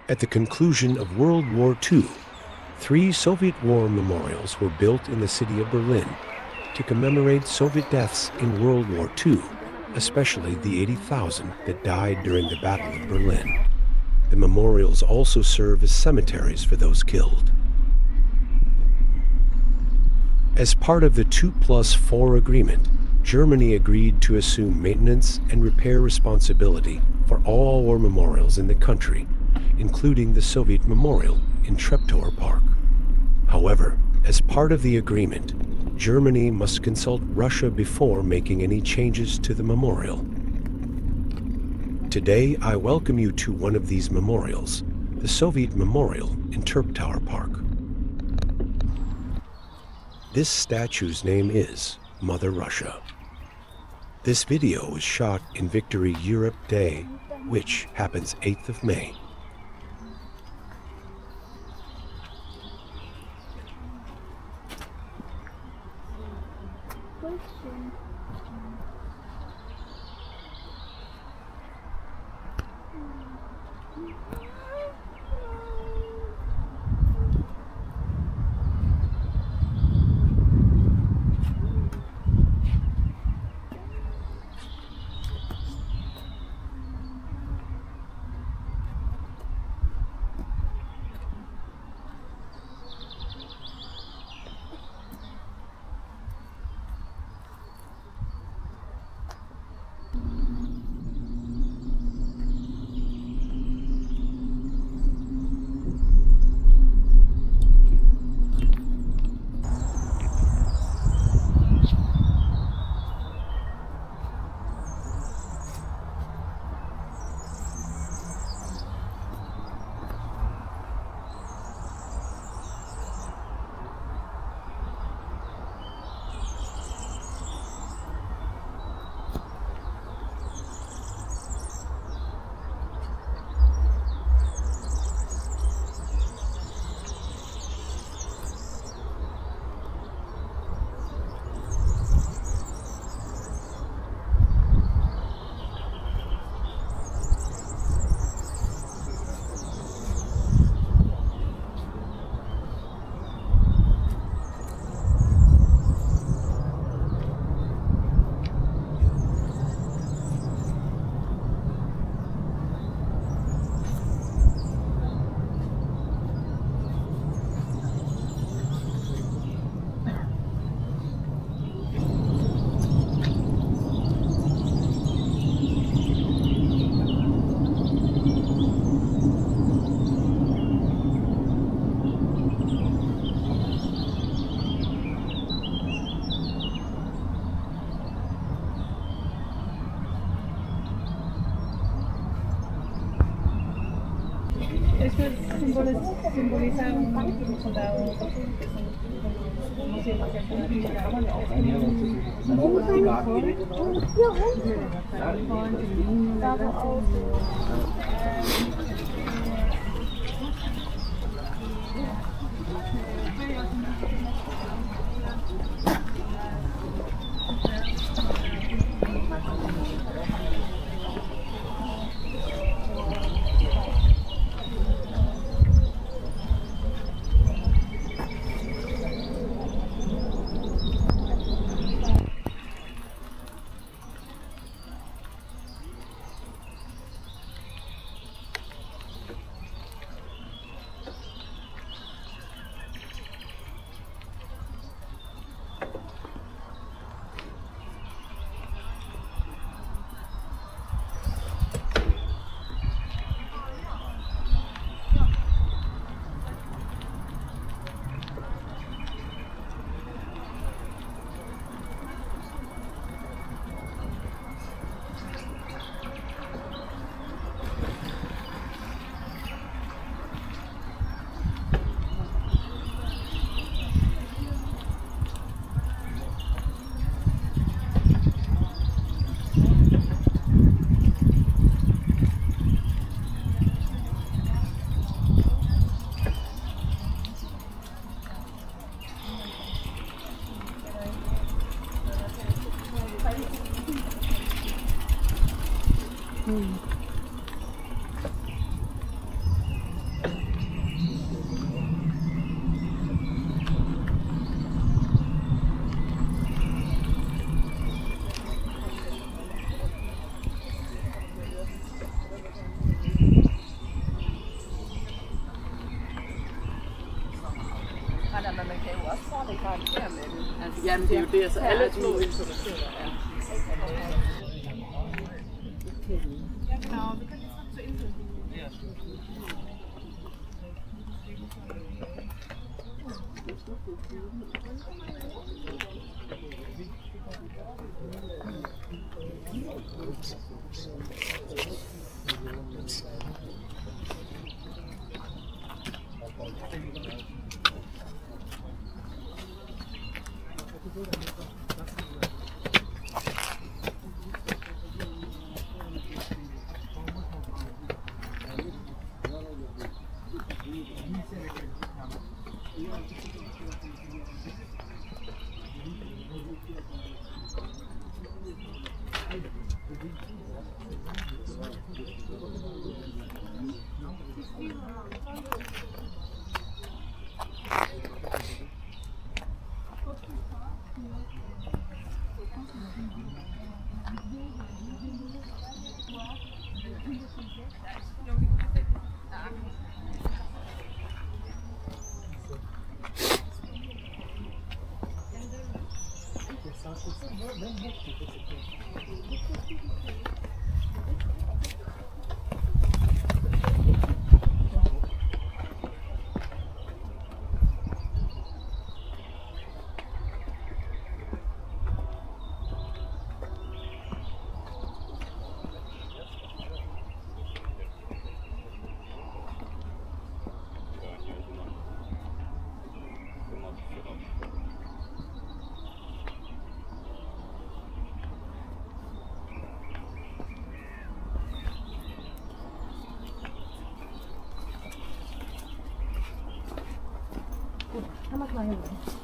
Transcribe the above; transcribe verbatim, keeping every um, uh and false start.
At the conclusion of World War Two, three Soviet war memorials were built in the city of Berlin to commemorate Soviet deaths in World War Two, especially the eighty thousand that died during the Battle of Berlin. The memorials also serve as cemeteries for those killed. As part of the two plus four agreement, Germany agreed to assume maintenance and repair responsibility for all war memorials in the country, including the Soviet memorial in Treptower Park. However, as part of the agreement, Germany must consult Russia before making any changes to the memorial. Today, I welcome you to one of these memorials, the Soviet Memorial in Treptower Park. This statue's name is Mother Russia. This video was shot in Victory Europe Day, which happens eighth of May. Esto simboliza, simboliza un soldado que son como si lo hacían con pintura. Bueno, es como un men det er jo det, altså alle små informationer. Ja. Genau, wir können jetzt noch zur Insel gehen. 한번 더 해볼게요.